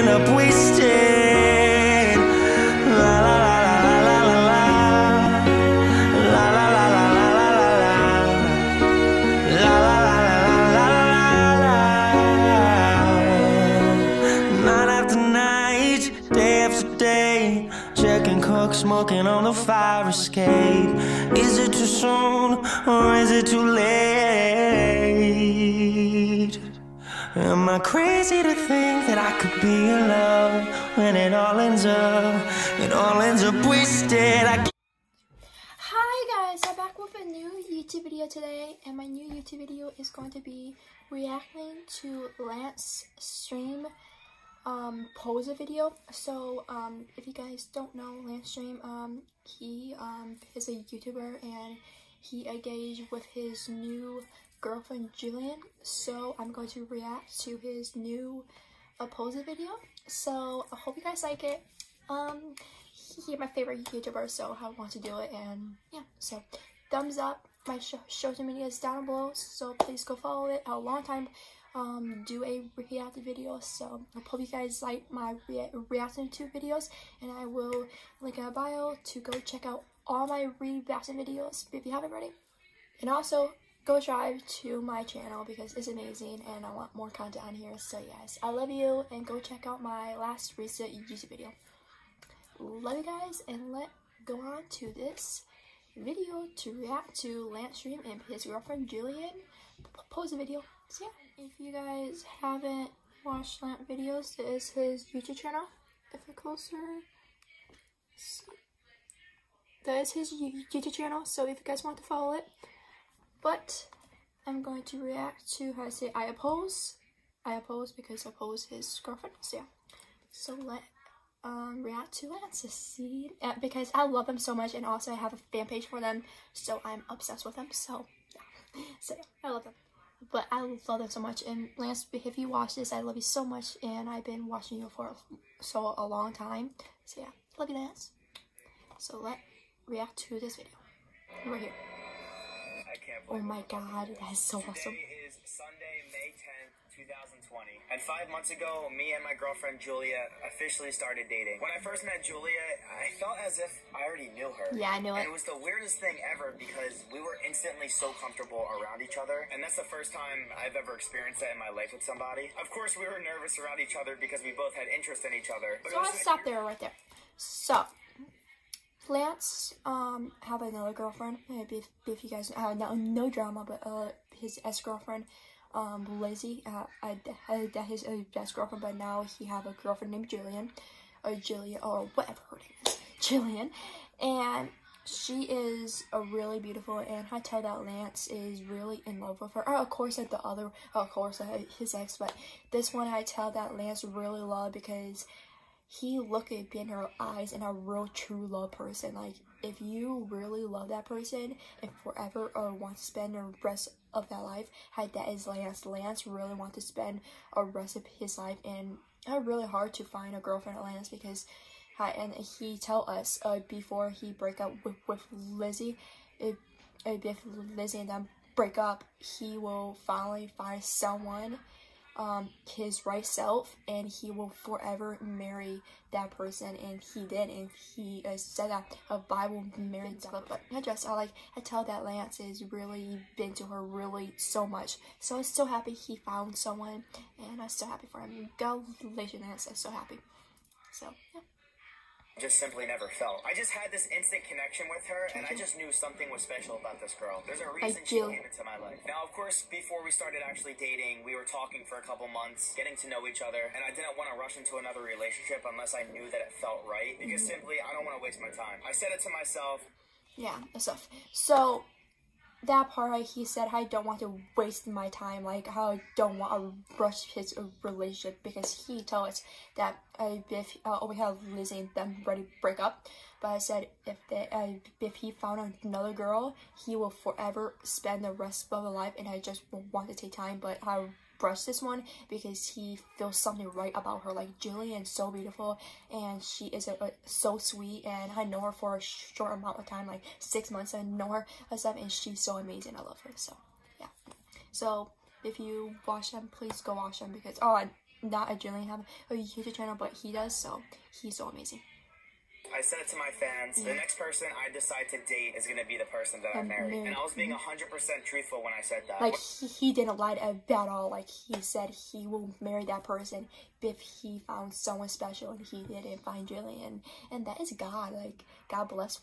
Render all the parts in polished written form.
end up wasted. La la la la la la la la la la la la la la la. Night after night, day after day, checking coke, smoking on the fire escape. Is it too soon or is it too late? Am I crazy to think that I could be in love when it all ends up wasted? Hi guys, I'm back with a new YouTube video today, and my new YouTube video is going to be reacting to Lance Stream pose video. So if you guys don't know Lance Stream, he is a YouTuber and he engaged with his new girlfriend Jillian. So I'm going to react to his new pose video. So I hope you guys like it. He's my favorite YouTuber, so I want to do it, and yeah, so thumbs up. My social media is down below, so please go follow it. A long time do a reaction video, so I hope you guys like my reaction to videos, and I will link in my bio to go check out all my reaction videos if you haven't already. And also go subscribe to my channel because it's amazing and I want more content on here. So yes, I love you, and go check out my last recent YouTube video. Love you guys, and let's go on to this video to react to Lance Stream and his girlfriend Jillian pose video. So yeah, if you guys haven't watched Lance videos, this is his YouTube channel. If you're closer, that is his YouTube channel, so if you guys want to follow it. But I'm going to react to how to say I oppose because I oppose his girlfriend. So yeah, so let react to Lance to see, because I love them so much, and also I have a fan page for them, so I'm obsessed with them. So yeah, so yeah, I love them, but I love them so much. And Lance, if you watch this, I love you so much, and I've been watching you for a long time. So yeah, love you, Lance. So let's react to this video right here. Oh my god, that is so awesome. Today is Sunday, May 10th, 2020. And 5 months ago, me and my girlfriend Julia officially started dating. When I first met Julia, I felt as if I already knew her. Yeah, I knew it. And it was the weirdest thing ever because we were instantly so comfortable around each other. And that's the first time I've ever experienced that in my life with somebody. Of course, we were nervous around each other because we both had interest in each other. So I'll stop there right there. So Lance have another girlfriend. If you guys no drama, but his ex-girlfriend Lizzie that his ex-girlfriend, but now he have a girlfriend named Jillian or Jillian or whatever her name is, Jillian, and she is a really beautiful, and I tell that Lance is really in love with her. Of course, like the other, of course, his ex, but this one I tell that Lance really love because he look at in her eyes and a real true love person. Like if you really love that person and forever or want to spend the rest of that life, that is Lance. Lance really want to spend a rest of his life, and it's really hard to find a girlfriend at Lance because and he tell us before he break up with Lizzie, if Lizzie and them break up, he will finally find someone his right self, and he will forever marry that person, and he did, and he said that I will marry them. But I tell that Lance is really been to her really so much, so I'm so happy he found someone, and I'm so happy for him. Congratulations, Lance. I'm so happy. So yeah. Just simply never felt. I just had this instant connection with her, and I just knew something was special about this girl. There's a reason she came into my life. Now, of course, before we started actually dating, we were talking for a couple months, getting to know each other, and I didn't want to rush into another relationship unless I knew that it felt right, because simply, I don't want to waste my time. I said it to myself. Yeah, and stuff. So that part, he said, I don't want to waste my time, like how I don't want to rush his relationship, because he told us that if we have Lizzie and them ready to break up, but I said if he found another girl, he will forever spend the rest of his life, and I just want to take time, but I brush this one because he feels something right about her. Like Jillian's so beautiful, and she is so sweet, and I know her for a short amount of time, like 6 months. I know her and stuff, and she's so amazing. I love her. So yeah, so if you watch them, please go watch them, because not a Jillian have a YouTube channel, but he does, so he's so amazing. I said it to my fans, the next person I decide to date is going to be the person that I marry. And I was being 100% truthful when I said that. Like, he didn't lie at all. Like, he said he will marry that person if he found someone special, and he didn't find Jillian. And that is God. Like, God bless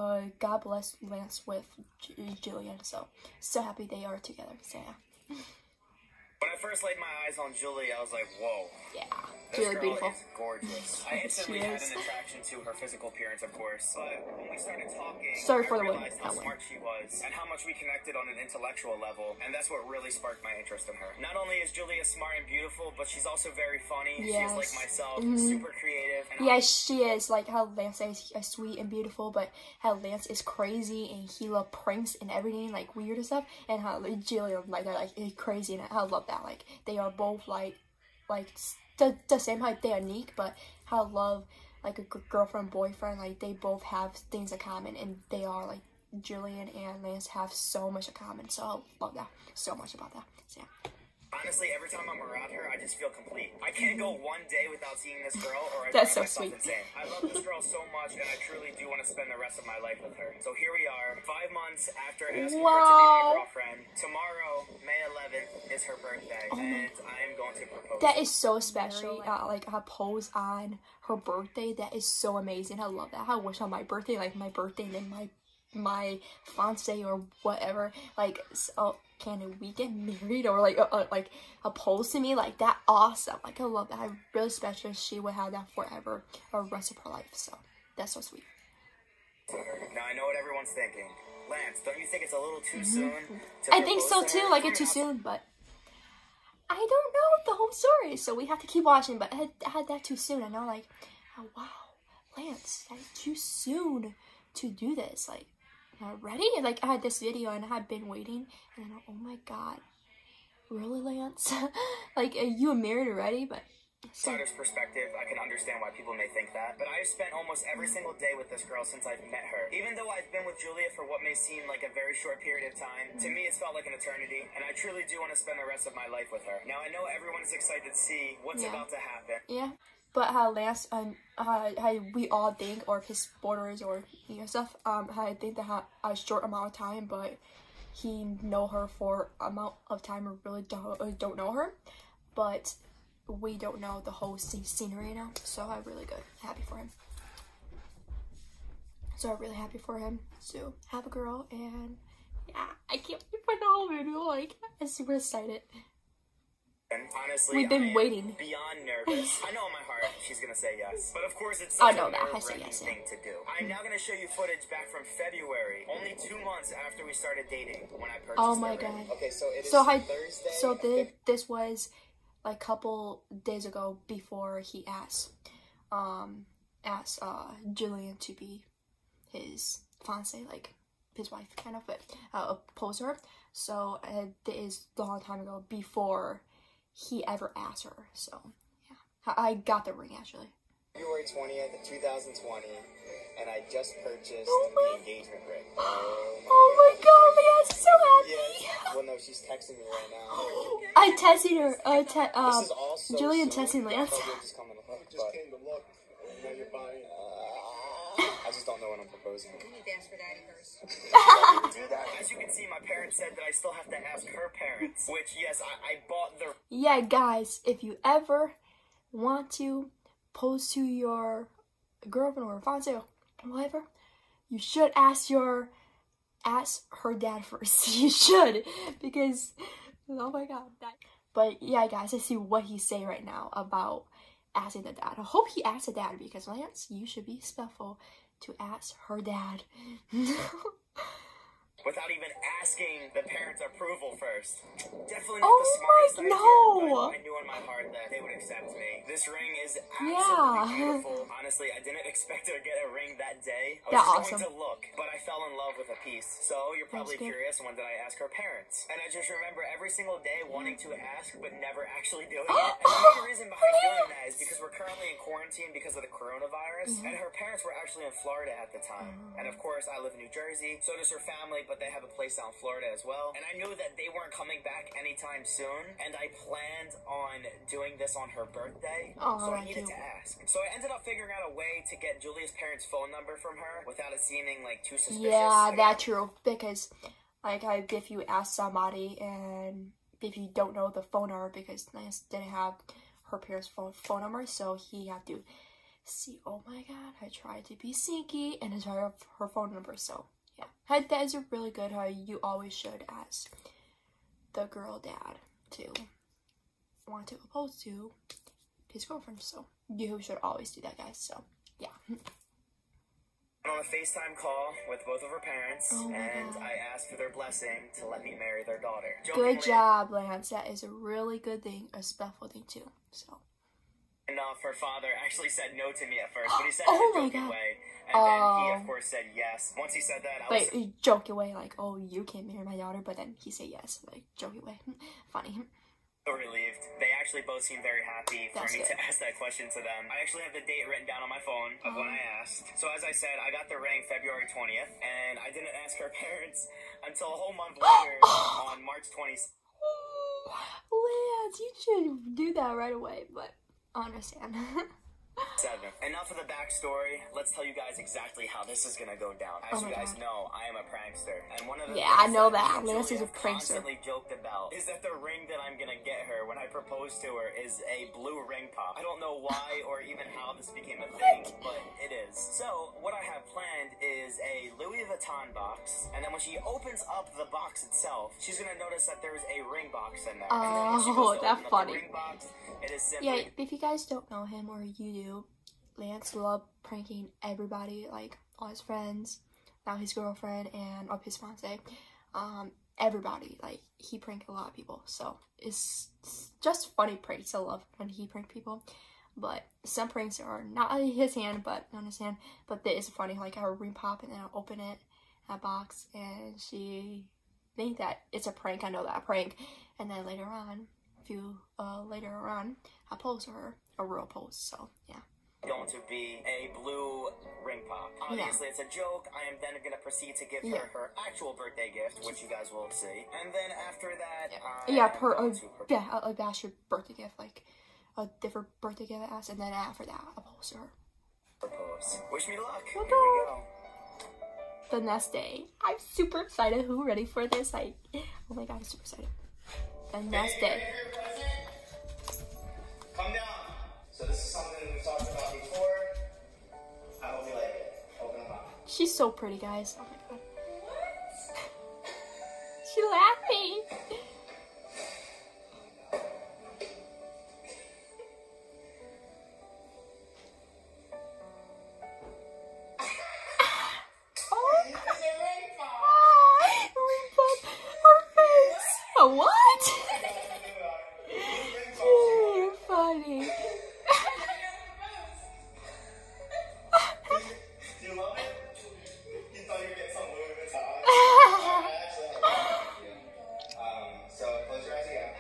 Lance with Jillian. So happy they are together. So, yeah. When I first laid my eyes on Julie, I was like, whoa. Yeah, this really girl beautiful. is gorgeous. I instantly had an attraction to her physical appearance, of course. But when we started talking, I realized how smart she was and how much we connected on an intellectual level. And that's what really sparked my interest in her. Not only is Julia smart and beautiful, but she's also very funny. Yes. She's like myself, super creative. And yeah, she is. Like how Lance is sweet and beautiful, but how Lance is crazy and he loves pranks and everything, like weird and stuff. And how Julia like they're like crazy, and I love that. Like they are both like the same height. They are unique, but how I love like a girlfriend boyfriend. Like they both have things in common, and they are like Jillian and Lance have so much in common. So I love that so much about that. So yeah. Honestly, every time I'm around her, I just feel complete. I can't go one day without seeing this girl, or I That's drive so myself sweet. insane. I love this girl so much, and I truly do want to spend the rest of my life with her. So here we are, 5 months after asking her to be my girlfriend. Tomorrow, May 11th, is her birthday, and I am going to propose. That is so special. Like her pose on her birthday, that is so amazing. I love that. I wish on my birthday, like my birthday, and then my fiance or whatever, like can we get married, or like opposed to me like that? Awesome. Like I love that. I really special. She would have that forever, or rest of her life. So that's so sweet. Now I know what everyone's thinking. Lance, don't you think it's a little too soon? I think so too. Like it's too soon, but I don't know the whole story, so we have to keep watching. But I had that too soon. I know, like, oh, wow, Lance, that is too soon to do this. Like, not ready? Like I had this video and I had been waiting, and then oh my god, really, Lance? Like you were married already? But outsider's perspective, I can understand why people may think that, but I've spent almost every single day with this girl since I've met her. Even though I've been with Julia for what may seem like a very short period of time, to me it's felt like an eternity, and I truly do want to spend the rest of my life with her. Now I know everyone is excited to see what's about to happen. Yeah. But how Lance how we all think, or his supporters, or stuff, how I think that a short amount of time, but he know her for amount of time, or really don't know her, but we don't know the whole scenery now. So I'm really happy for him. So I'm really happy for him to have a girl, and yeah, I can't wait for the whole video. Like I'm super excited. And honestly, we've been waiting. Beyond nervous. I know in my heart she's gonna say yes, but of course it's such a nerve-wracking thing to do. I'm now gonna show you footage back from February, only 2 months after we started dating, when I purchased. Oh my god. Okay, so it is Thursday. So this was like a couple days ago, before he asked Jillian to be his fiancée, like his wife, kind of, but oppose her. So it is a long time ago, before he ever asked her. So yeah, I got the ring actually. February 20th, 2020, and I just purchased the engagement ring. Oh my god, I'm so happy. Yeah, well, no, she's texting me right now. I texted her. This is also Julian texting Lance. Just came to look. Now you're fine. I just don't know when I'm proposing. You need to ask for daddy first. As you can see, my parents said that I still have to ask her parents, which, yes, I bought the... Yeah, guys, if you ever want to pose to your girlfriend or fiance or whatever, you should ask her dad first. You should, because, oh my god. But yeah, guys, I see what he's saying right now about asking the dad. I hope he asks the dad, because Lance, you should be respectful to ask her dad. Without even asking the parents' approval first. Definitely not the smartest idea, but I knew in my heart that they would accept me. This ring is absolutely beautiful. Honestly, I didn't expect to get a ring that day. I was just going to look, but I fell in love with a piece. So you're probably curious, when did I ask her parents? And I just remember every single day wanting to ask, but never actually doing it. And the main reason behind doing that is because we're currently in quarantine because of the coronavirus, and her parents were actually in Florida at the time. And of course, I live in New Jersey, so does her family, but but they have a place out in Florida as well. And I knew that they weren't coming back anytime soon, and I planned on doing this on her birthday, so I needed to ask. So I ended up figuring out a way to get Julia's parents' phone number from her without it seeming like too suspicious. Yeah, that's true, because like if you ask somebody and if you don't know the phone number, because Lance didn't have her parents' phone number, so he had to see, oh my god, I tried to be sneaky and I tried her phone number. So yeah, that is really good. How you always should ask the girl dad to want to propose to his girlfriend. So you should always do that, guys. So yeah. On a FaceTime call with both of her parents, and I asked for their blessing to let me marry their daughter. Good job, Lance. That is a really good thing, a special thing too. So. And her father actually said no to me at first, but he said it in a joking way. And then he, of course, said yes. Once he said that, I was... Like, joking way, like, oh, you can't marry my daughter, but then he said yes. Like, joking way. Funny. So relieved. They actually both seemed very happy for me to ask that question to them. I actually have the date written down on my phone of when I asked. So as I said, I got the ring February 20th, and I didn't ask her parents until a whole month later on March 20th. Lance, you should do that right away, but I understand. 7. Enough of the backstory. Let's tell you guys exactly how this is gonna go down. As you guys know, I am a prankster, and one of the I know that Lance is a prankster. Constantly joked about is that the ring that I'm gonna get her when I propose to her is a blue ring pop. I don't know why or even how this became a thing, but it is. So what I have planned is a Louis Vuitton box, and then when she opens up the box itself, she's gonna notice that there's a ring box in there. Oh, that's funny. Ring box, it is simply... Yeah, if you guys don't know him or you do, Lance loved pranking everybody, like all his friends, now his girlfriend, and his fiance. Everybody, like he pranked a lot of people. So it's just funny pranks. I love when he pranked people. But some pranks are not on his hand, but on his hand. But that is funny, like a ring pop, and then I'll open it, that box, and she think that it's a prank. I know that prank, and then later on, I post her a real post. So yeah. Going to be a blue ring pop. Obviously, it's a joke. I am then going to proceed to give her her actual birthday gift, which you guys will see. And then after that, a bastard birthday gift, like a different birthday gift I asked, and then after that, I'll post her. Propose. Wish me luck. Here we go. The next day, I'm super excited. Who ready for this? Oh my god, I'm super excited. The next day. Come down. So this is something we've talked about before. I hope you like it. Open them up. She's so pretty, guys. Oh my god. She's laughing. What? You're funny. Do you love it? You thought you were getting some Louis Vuitton? So close your eyes again.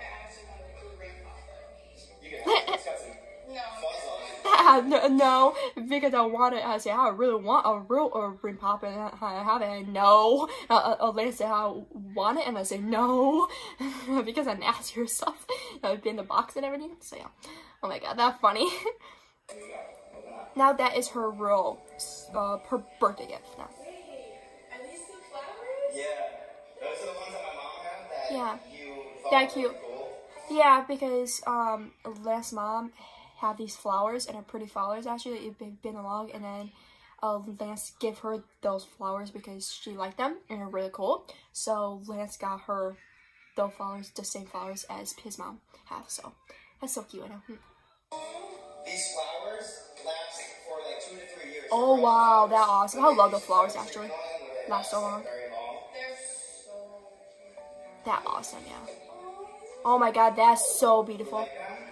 You get it. It's got some fuzz on it. No, because I want it. I say I really want a real ring pop, and I have it. No, Lance said I want it, and I say no because I nasty or stuff. I've been in the box and everything. So yeah, oh my god, that's funny. Now that is her real her birthday gift now. Are these the flowers? Yeah, those are the ones that my mom had. That you thought that cute. Really cool. Yeah, because Lance's mom had these flowers, and are pretty flowers actually. It's been along, and then Lance gave her those flowers because she liked them and they're really cool. So Lance got her those flowers, the same flowers as his mom have. So that's so cute. I know. These flowers last for like 2 to 3 years. Oh wow, that's awesome. I love the flowers actually. Last so long. That's awesome, yeah. Oh my god, that's so beautiful.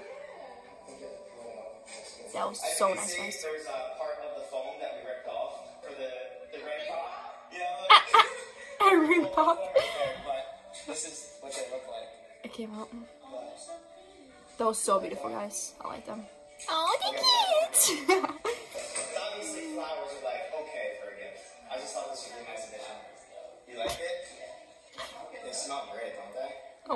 That was so nice, guys. There's a part of the foam that we ripped off for the ring pop. A ring pop. But this is what they look like. It came out. That was so beautiful, guys. I like them. Oh, they're cute. Obviously, flowers are like okay for a gift. I just thought this would be a nice addition. You like it?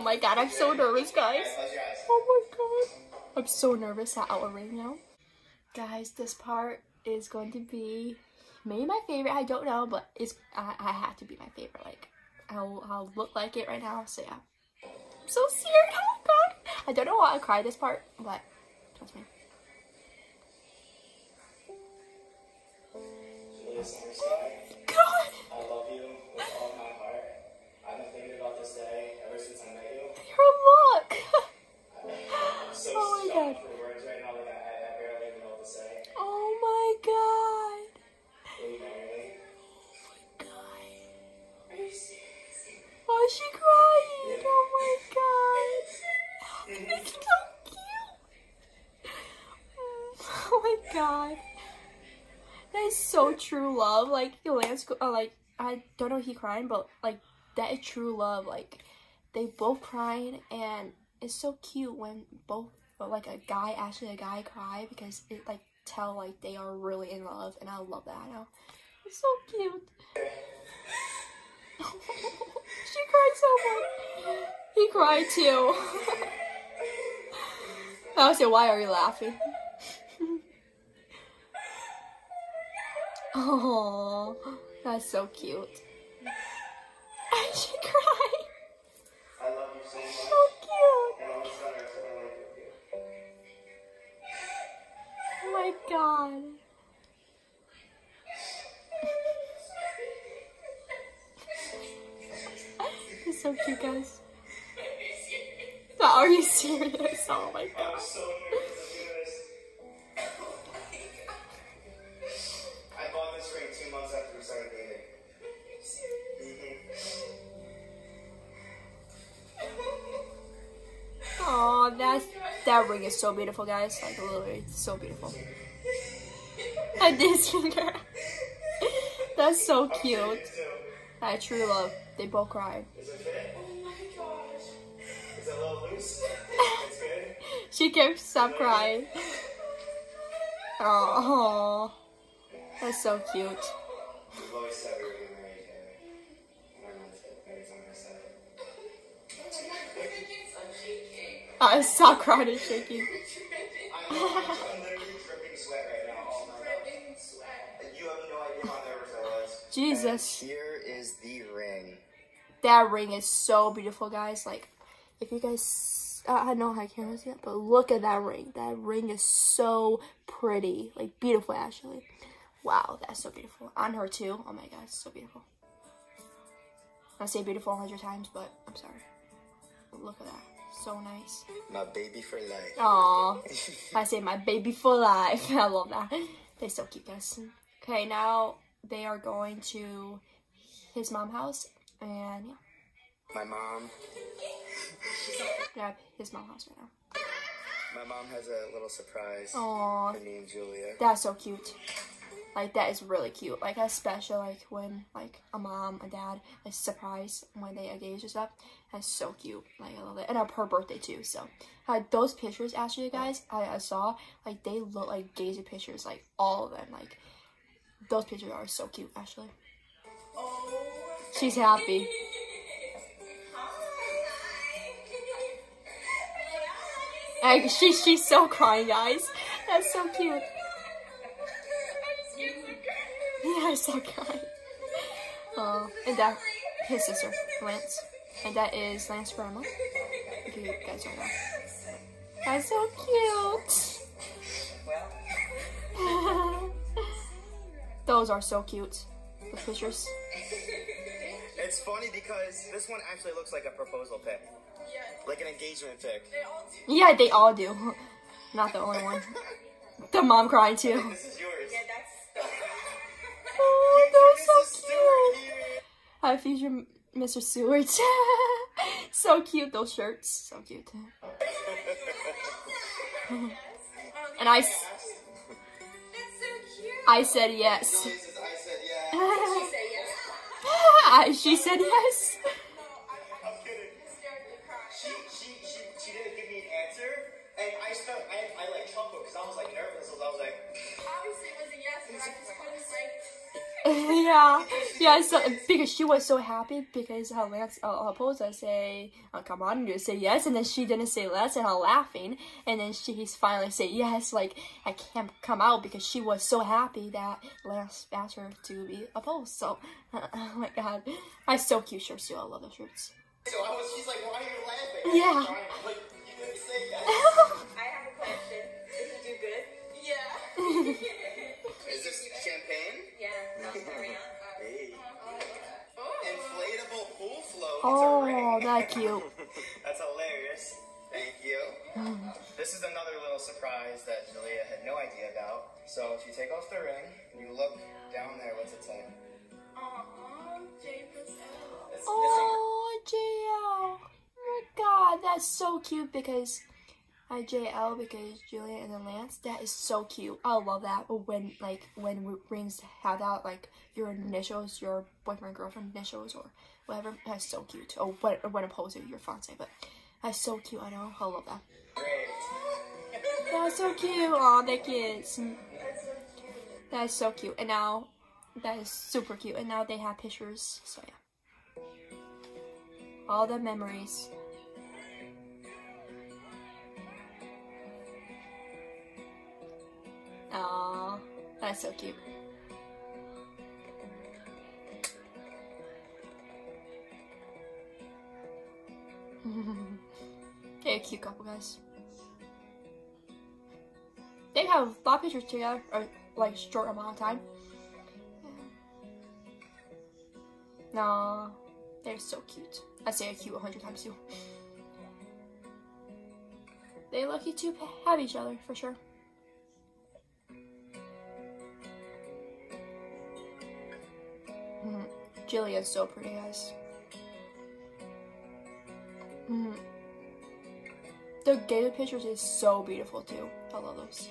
my god, I'm so nervous, guys. Oh my god. I'm so nervous at our ring now. Guys, this part is going to be maybe my favorite. I don't know, but I have to be my favorite. Like, I'll look like it right now. So yeah, I'm so scared. Oh my god. I don't know why I cried this part, but trust me. God. I love you with all my heart. I've been thinking about this day ever since I met you. Your look. I'm so oh my god. for words right now, like I barely even know what to say. Oh my god. Will you marry me? Oh my god. Are you serious? Oh, is she crying? Oh my god. It's so cute. Oh my god. That is so true love. Like, Lance, like, I don't know if he crying, but like, that is true love. Like, they both crying, and it's so cute when both, like, a guy cry, because it like tell like they are really in love, and I love that. I know. It's so cute. She cried so much. He cried too. I was like, why are you laughing? Oh, that's so cute. And she cried. I love you so much. So cute. And all of a sudden, I love you. Oh my god. It's so cute, guys. Are you serious? Oh my god. I'm so nervous to do this. I bought this ring 2 months after we started dating. Oh, that ring is so beautiful, guys. Like, literally, it's so beautiful. I did finger. That's so cute. That true love. They both cried. Is it fit? Oh my gosh. Is it a little loose? It's good? She can't stop crying. Oh, that's so cute. We've always said we were going to marry each other. And I'm going to get married on our side. I stop crying and shaking. I'm literally dripping sweat right now. Oh my god. You have no idea how nervous I was. Jesus. And here is the ring. That ring is so beautiful, guys. Like, if you guys, I don't know how cameras yet, but look at that ring. That ring is so pretty. Like, beautiful, actually. Wow, that's so beautiful. On her, too. Oh my god, it's so beautiful. I say beautiful 100 times, but I'm sorry. Look at that. So nice. My baby for life. Aww. I say my baby for life. I love that. They're so cute, guys. Okay, now they are going to his mom's house. And yeah. My mom. Yeah, his mom's house right now. My mom has a little surprise Aww. for me and Julia. That's so cute. Like, that is really cute. Like, that's special, like, when, like, a mom, a dad is surprised when they engage and stuff. That's so cute. Like, I love it. And her birthday, too, so. Those pictures, actually, guys, I saw, like, they look like engagement pictures, like, all of them. Like, those pictures are so cute, actually. She's happy. And she's so crying, guys. That's so cute. Yeah, I saw crying. And that, his sister, Lance. And that is Lance's grandma. If you guys don't know. That's so cute. Those are so cute. The pictures. It's funny because this one actually looks like a proposal pic. Like an engagement pic. Yeah, they all do. Not the only one. The mom crying too. This is yours. Yeah, that's oh, they're so cute. I feature Mr. Seward. So cute, those shirts. So cute. And I said yes. She said yes. I'm kidding. She didn't give me an answer, and I like chuckled because I was like nervous. I was like, obviously it was a yes, but I just couldn't like. Yeah. So because she was so happy because her Lance opposed say, oh, come on, you say yes, and then she didn't say yes, and I'm laughing, and then he's finally say yes, like I can't come out because she was so happy that Lance asked her to be opposed. So, oh my God, that's so cute shirts too. I love those shirts. So she's like, why are you laughing? Yeah. Like, you didn't say yes. I have a question. Did he do good? Yeah. Is this champagne? Yeah. Hey. Inflatable pool float. Oh, that's cute. That's hilarious. Thank you. This is another little surprise that Julia had no idea about. So if you take off the ring, you look down there, what's it say? Oh, JL. Oh my God, that's so cute because JL because Julia and then Lance. That is so cute. I love that when rings have out like your initials, your boyfriend girlfriend initials or whatever. That's so cute. Or when opposed to your fiance, but that's so cute. I know. I love that. Great. That's so cute. Oh, the kids. That's so cute. And now that is super cute. And now they have pictures. So yeah. All the memories. Aww, that's so cute. They're a cute couple, guys. They have a lot of pictures together, or like short amount of time. Yeah. Aww, they're so cute. I say cute 100 times too. They're lucky to have each other for sure. Julia's so pretty, guys. The gated pictures is so beautiful too. I love those.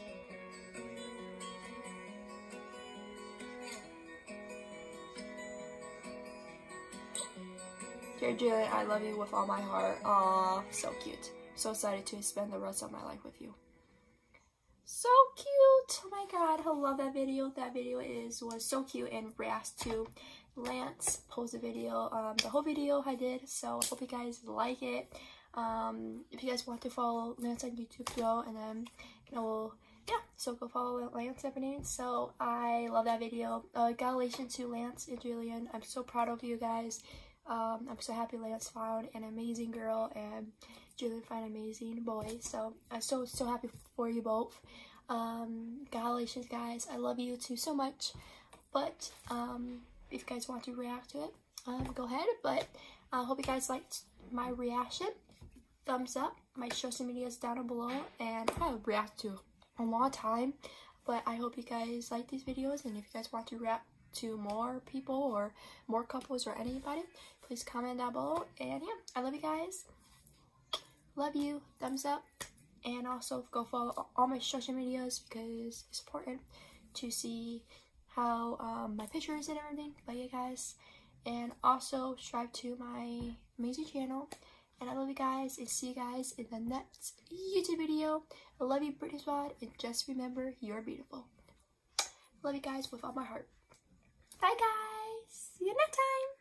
Dear Julia, I love you with all my heart. Aw, so cute. So excited to spend the rest of my life with you. So cute. Oh my God, I love that video. That video was so cute and reacts to Lance post a video, the whole video I did. So I hope you guys like it. If you guys want to follow Lance on YouTube, go and then so go follow Lance and everything. So I love that video. Congratulations to Lance and Julian. I'm so proud of you guys. I'm so happy Lance found an amazing girl and Julian found an amazing boy. So I'm so happy for you both. Congratulations, guys. I love you too so much. But if you guys want to react to it, go ahead. But I hope you guys liked my reaction. Thumbs up. My social media is down below, and I haven't reacted to a long time. But I hope you guys like these videos, and if you guys want to react to more people or more couples or anybody, please comment down below. And yeah, I love you guys. Love you. Thumbs up. And also go follow all my social medias because it's important to see how my pictures and everything. But yeah, guys. And also subscribe to my amazing channel. And I love you guys, and see you guys in the next YouTube video. I love you, Brittany Squad, and just remember, you're beautiful. Love you guys with all my heart. Bye, guys. See you next time.